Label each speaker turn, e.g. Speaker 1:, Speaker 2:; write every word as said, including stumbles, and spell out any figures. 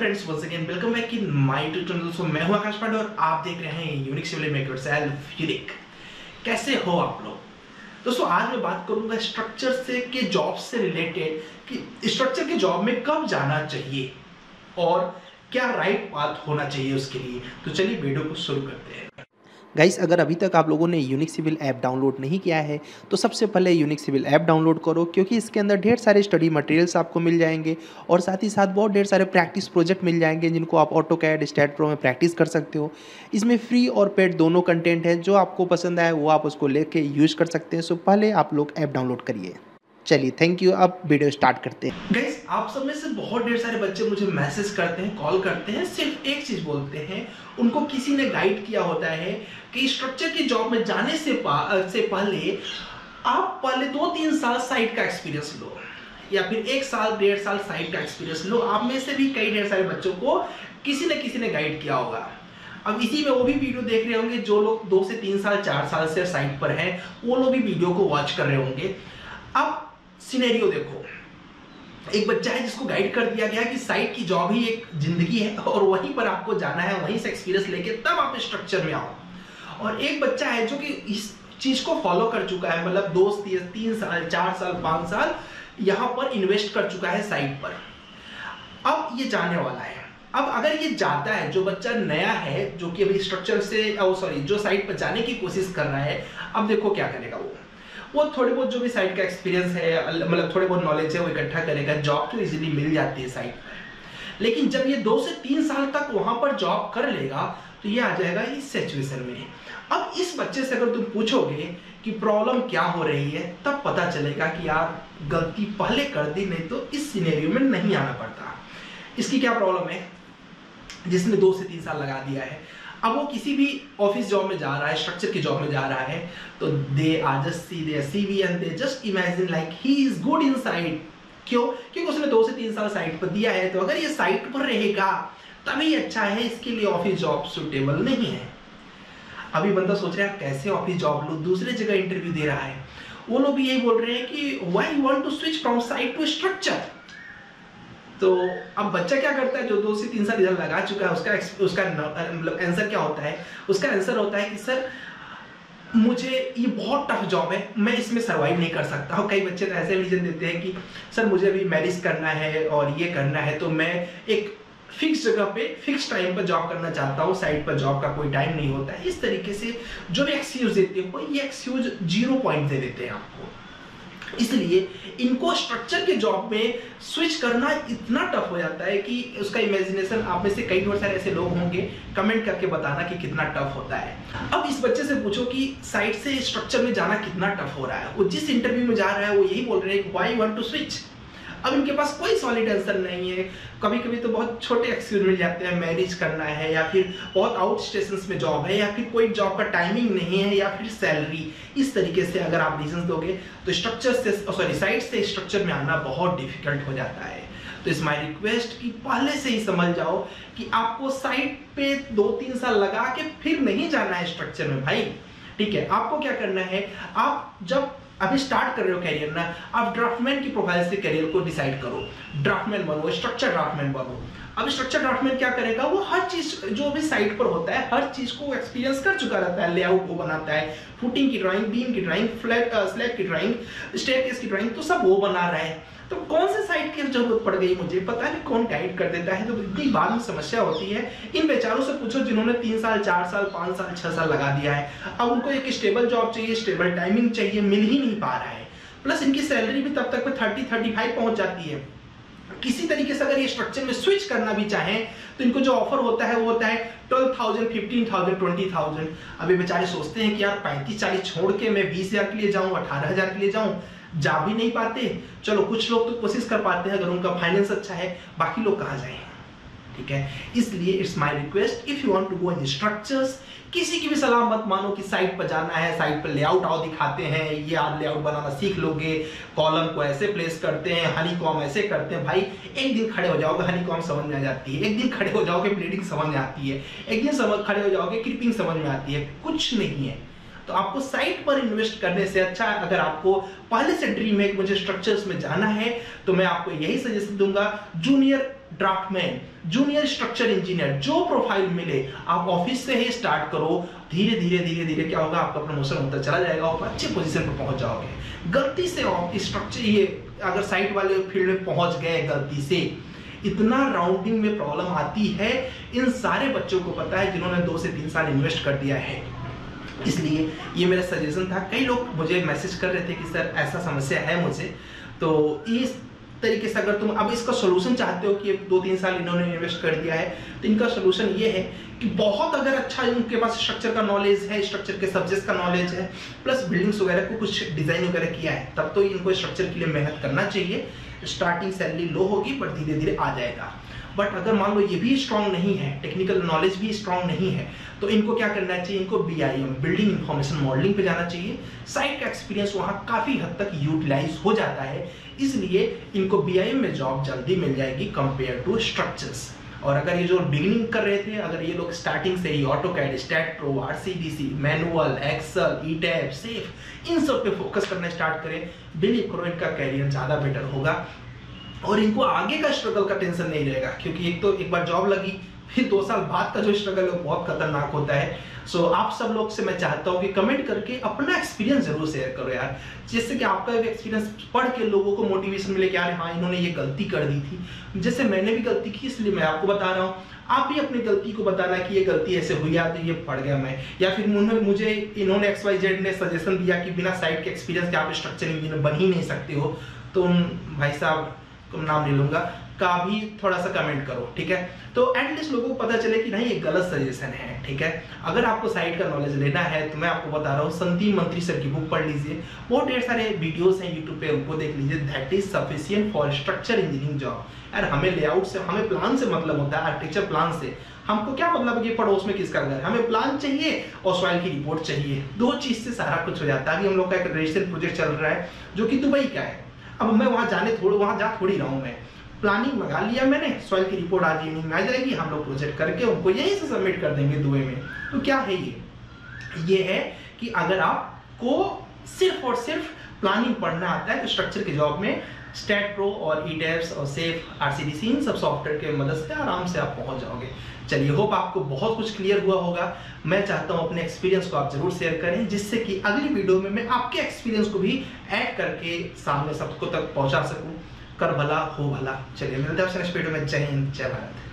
Speaker 1: Friends, once again welcome back in my YouTube channel. So मैं हूं आकाश पांडे और आप देख रहे हैं unique civil make yourself unique. कैसे हो आप लोग दोस्तों? आज मैं बात करूंगा स्ट्रक्चर से के जॉब से रिलेटेड कि स्ट्रक्चर के जॉब में कब जाना चाहिए और क्या राइट पाथ होना चाहिए उसके लिए। तो चलिए वीडियो को शुरू करते हैं।
Speaker 2: गाइस, अगर अभी तक आप लोगों ने यूनिक सिविल ऐप डाउनलोड नहीं किया है तो सबसे पहले यूनिक सिविल ऐप डाउनलोड करो, क्योंकि इसके अंदर ढेर सारे स्टडी मटेरियल्स आपको मिल जाएंगे और साथ ही साथ बहुत ढेर सारे प्रैक्टिस प्रोजेक्ट मिल जाएंगे जिनको आप ऑटो कैड स्टैट प्रो में प्रैक्टिस कर सकते हो। इसमें फ्री और पेड दोनों कंटेंट है, जो आपको पसंद आए वो आप उसको लेके यूज कर सकते हैं। सो पहले आप लोग ऐप डाउनलोड करिए। चलिए, थैंक यू। अब वीडियो स्टार्ट करते हैं।
Speaker 1: गाइस, आप सब में से बहुत ढेर सारे बच्चे मुझे मैसेज करते हैं, कॉल करते हैं, सिर्फ एक चीज बोलते हैं, उनको किसी ने गाइड किया होता है कि स्ट्रक्चर की जॉब में जाने से, से पहले आप पहले दो तीन साल साइट का एक्सपीरियंस लो या फिर एक साल डेढ़ साल साइट का एक्सपीरियंस लो। आप में से भी कई ढेर सारे बच्चों को किसी न किसी ने गाइड किया होगा। अब इसी में वो भी वीडियो देख रहे होंगे जो लोग दो से तीन साल चार साल से साइट पर हैं, वो लोग भी वीडियो को वॉच कर रहे होंगे। अब सिनेरियो देखो, एक बच्चा है जिसको गाइड कर दिया गया कि साइट की जॉब ही एक जिंदगी है और वहीं पर आपको जाना है, वहीं से एक्सपीरियंस लेके तब आप स्ट्रक्चर में आओ। और एक बच्चा है जो कि इस चीज को फॉलो कर चुका है, मतलब दो तीन साल चार साल पांच साल यहां पर इन्वेस्ट कर चुका है साइट पर। अब ये जाने वाला है। अब अगर ये जाता है, जो बच्चा नया है जो कि अभी स्ट्रक्चर से सॉरी जो साइट पर जाने की कोशिश कर रहा है, अब देखो क्या करेगा वो वो थोड़े बहुत जो भी साइट का एक्सपीरियंस है, मतलब थोड़े बहुत नॉलेज है, वो इकट्ठा करेगा। जॉब तो इजीली मिल जाती है साइट पर, लेकिन जब ये दो से तीन साल तक वहां पर जॉब कर लेगा तो ये आ जाएगा इस सिचुएशन में। अब इस बच्चे से अगर तुम पूछोगे कि प्रॉब्लम क्या हो रही है, तब पता चलेगा कि यार गलती पहले कर दी, नहीं तो इस सिनेरियो में नहीं आना पड़ता। इसकी क्या प्रॉब्लम है जिसने दो से तीन साल लगा दिया है? अब वो किसी भी ऑफिस जॉब में जा रहा है, स्ट्रक्चर की जॉब में जा रहा है, तो they are just see their CV and they just imagine like he is good in site. क्यों? क्योंकि उसने दो से तीन साल साइट पर दिया है, तो अगर ये साइट पर रहेगा तभी अच्छा है, इसके लिए ऑफिस जॉब सुटेबल नहीं है। अभी बंदा सोच रहा है कैसे ऑफिस जॉब लो, दूसरे जगह इंटरव्यू दे रहा है, वो लोग भी यही बोल रहे हैं कि why you want to switch from site to structure. तो अब बच्चा क्या करता है जो दो से तीन साल इधर लगा चुका है, उसका उसका मतलब आंसर क्या होता है? उसका आंसर होता है कि सर मुझे ये बहुत टफ जॉब है, मैं इसमें सर्वाइव नहीं कर सकता हूँ। कई बच्चे तो ऐसे रीजन देते हैं कि सर मुझे अभी मैरिज करना है और ये करना है, तो मैं एक फिक्स जगह पे फिक्स टाइम पर जॉब करना चाहता हूँ, साइट पर जॉब का कोई टाइम नहीं होता है। इस तरीके से जो भी एक्सक्यूज देते हो, ये एक्सक्यूज जीरो पॉइंट दे देते हैं आपको। इसलिए इनको स्ट्रक्चर के जॉब में स्विच करना इतना टफ हो जाता है कि उसका इमेजिनेशन, आप में से कई और सारे ऐसे लोग होंगे, कमेंट करके बताना कि कितना टफ होता है। अब इस बच्चे से पूछो कि साइट से स्ट्रक्चर में जाना कितना टफ हो रहा है, वो जिस इंटरव्यू में जा रहा है वो यही बोल रहे हैं व्हाई वांट टू स्विच। अब इनके पास कोई सॉलिड आंसर नहीं है। कभी कभी तो बहुत छोटे एक्सक्यूज मिल जाते हैं, मैरिज करना है या फिर बहुत आउट स्टेशन में जॉब है या फिर कोई जॉब का टाइमिंग नहीं है या फिर सैलरी। इस तरीके से अगर आप रीजन दोगे तो स्ट्रक्चर से सॉरी साइट से स्ट्रक्चर में आना बहुत डिफिकल्ट हो जाता है। तो इस माय रिक्वेस्ट कि पहले से ही समझ जाओ कि आपको साइट पे दो तीन साल लगा के फिर नहीं जाना है स्ट्रक्चर में भाई, ठीक है? आपको क्या करना है, आप जब अभी स्टार्ट कर रहे हो कैरियर ना, आप ड्राफ्टमैन की प्रोफाइल से कैरियर को डिसाइड करो, ड्राफ्टमैन बनो, स्ट्रक्चर ड्राफ्टमैन बनो। अब स्ट्रक्चर ड्राफ्टमैन क्या करेगा, वो हर चीज जो भी साइट पर होता है हर चीज को एक्सपीरियंस कर चुका रहता है। लेआउट वो बनाता है, फुटिंग की ड्राइंग, बीम की ड्राइंग, फ्लैट स्लैब की ड्राइंग, स्टेयरकेस की ड्राइंग, तो सब वो बना रहा है। तो कौन से साइट की जरूरत पड़ गई मुझे, पता नहीं कौन गाइड कर देता है, तो इतनी बाद में समस्या होती है। इन बेचारों से पूछो जिन्होंने तीन साल चार साल पांच साल छह साल लगा दिया है, अब उनको एक स्टेबल जॉब चाहिए, स्टेबल टाइमिंग चाहिए, मिल ही नहीं पा रहा है। प्लस इनकी सैलरी भी तब तक में थर्टी थर्टी फाइव पहुंच जाती है। किसी तरीके से अगर ये स्ट्रक्चर में स्विच करना भी चाहें तो इनको जो ऑफर होता है वो होता है twelve thousand, fifteen thousand, twenty thousand. अभी बेचारे सोचते हैं कि यार पैंतीस चालीस छोड़ के मैं बीस हजार के लिए जाऊं, अठारह हजार के लिए जाऊं, जा भी नहीं पाते। चलो कुछ लोग तो कोशिश कर पाते हैं अगर उनका फाइनेंस अच्छा है, बाकी लोग कहाँ जाए, ठीक है? इसलिए it's my request, if you want to go in structures, किसी की भी सलाह मत मानो कि साइट पर जाना है, साइट पर लेआउट आओ दिखाते हैं, ये आप लेआउट बनाना सीख लोगे, कॉलम को ऐसे प्लेस करते हैं, हनी कॉम ऐसे करते हैं। भाई एक दिन खड़े हो जाओगे हनी कॉम समझ में आ जाती है, एक दिन खड़े हो जाओगे ब्लीडिंग समझ में आती है, एक दिन समझ खड़े हो जाओगे क्रीपिंग समझ में आती है, कुछ नहीं है। तो आपको साइट पर इन्वेस्ट करने से अच्छा, अगर आपको पहले से ड्रीम है कि मुझे स्ट्रक्चर्स में जाना है, तो मैं आपको यही सजेशन दूंगा, junior draftsman, junior structure engineer, जो प्रोफाइल मिले आप ऑफिस से ही स्टार्ट करो। धीरे धीरे धीरे धीरे क्या होगा, आपका प्रमोशन होता चला जाएगा और अच्छे पोजीशन पर पहुंच जाओगे। गलती से आप स्ट्रक्चर ये अगर साइट वाले फील्ड में पहुंच गए गलती से, इतना राउंडिंग में प्रॉब्लम आती है, इन सारे बच्चों को पता है जिन्होंने दो से तीन साल इन्वेस्ट कर दिया है। इसलिए ये मेरा सजेशन था। कई लोग मुझे मैसेज कर रहे थे कि सर ऐसा समस्या है मुझे, तो इस तरीके से अगर तुम अब इसका सोल्यूशन चाहते हो कि दो तीन साल इन्होंने इन्वेस्ट कर दिया है, तो इनका सोल्यूशन ये है कि बहुत अगर अच्छा उनके पास स्ट्रक्चर का नॉलेज है, स्ट्रक्चर के सब्जेक्ट्स का नॉलेज है, प्लस बिल्डिंग्स वगैरह को कुछ डिजाइन वगैरह किया है, तब तो इनको स्ट्रक्चर के लिए मेहनत करना चाहिए। स्टार्टिंग सैलरी लो होगी बट धीरे धीरे आ जाएगा। बट अगर मान लो ये भी स्ट्रांग नहीं है, टेक्निकल नॉलेज भी स्ट्रांग नहीं है, तो इनको क्या करना चाहिए, इनको B I M building information modelling पे जाना चाहिए। साइट का एक्सपीरियंस वहां काफी हद तक यूटिलाइज हो जाता है, इसलिए इनको बी आई एम में जॉब जल्दी मिल जाएगी कंपेयर टू स्ट्रक्चर्स। और अगर ये जो बिगिनिंग कर रहे थे, अगर ये लोग स्टार्टिंग से ही AutoCAD, STAAD Pro, RCDC, manual, Excel, ETABS, SAFE, इन सब पे फोकस करना स्टार्ट करें, बिलीव करो इनका कैरियर ज्यादा बेटर होगा और इनको आगे का स्ट्रगल का टेंशन नहीं रहेगा। क्योंकि एक तो एक बार जॉब लगी, फिर दो साल बाद का जो स्ट्रगल है बहुत खतरनाक होता है। सो so, आप सब लोग से मैं चाहता हूँ कि कमेंट करके अपना एक्सपीरियंस जरूर शेयर करो यार, जिससे कि आपका भी एक्सपीरियंस पढ़ के लोगों को मोटिवेशन मिले कि यार हाँ इन्होंने ये गलती कर दी थी, जैसे मैंने भी गलती की, इसलिए मैं आपको बता रहा हूँ। आप भी अपनी गलती को बताना कि ये गलती ऐसे हुई है तो ये पढ़ गया मैं, या फिर मुझे इन्होंने एक्स वाई जेड ने सजेशन दिया कि बिना साइट के एक्सपीरियंस के आप स्ट्रक्चर इंजीनियर बन ही नहीं सकते हो, तो भाई साहब तुम नाम नहीं लूंगा का भी थोड़ा सा कमेंट करो, ठीक है। तो एटलीस्ट लोगों को पता चले कि नहीं ये गलत सजेशन है, ठीक है। अगर आपको साइट का नॉलेज लेना है तो मैं आपको बता रहा हूँ, संदीप मंत्री सर की बुक पढ़ लीजिए, बहुत ढेर सारे वीडियोस हैं यूट्यूब पे, उनको देख लीजिए। That is sufficient for structure engineering job. यार हमें लेआउट से, हमें प्लान से मतलब होता है, आर्किटेक्चर प्लान से। हमको क्या मतलब है कि पड़ोस में किसका घर है, हमें प्लान चाहिए और सॉइल की रिपोर्ट चाहिए, दो चीज से सारा कुछ हो जाता है। अभी हम लोग का एक रजिस्ट्रेशन प्रोजेक्ट चल रहा है जो कि दुबई का है। अब मैं वहां जाने थोड़ा वहां जा थोड़ी रहा हूं, मैं प्लानिंग मंगा लिया मैंने, सॉइल की रिपोर्ट आज इवनिंग में आ जाएगी, हम लोग प्रोजेक्ट करके उनको यहीं से सबमिट कर देंगे दुबई में। तो क्या है ये ये है कि अगर आपको सिर्फ और सिर्फ प्लानिंग पढ़ना आता है तो स्ट्रक्चर के जॉब में स्टैट प्रो और ईटैब्स और सेफ, आरसीडीसी, इन सब सॉफ्टवेयर के मदद से आराम से आप पहुंच जाओगे। चलिए, होप आपको बहुत कुछ क्लियर हुआ होगा। मैं चाहता हूं अपने एक्सपीरियंस को आप जरूर शेयर करें, जिससे कि अगली वीडियो में मैं आपके एक्सपीरियंस को भी ऐड करके सामने सबको तक पहुंचा सकूं। कर भला हो भला। चलिए मिलते हैं नेक्स्ट वीडियो में। जय हिंद, जय भारत।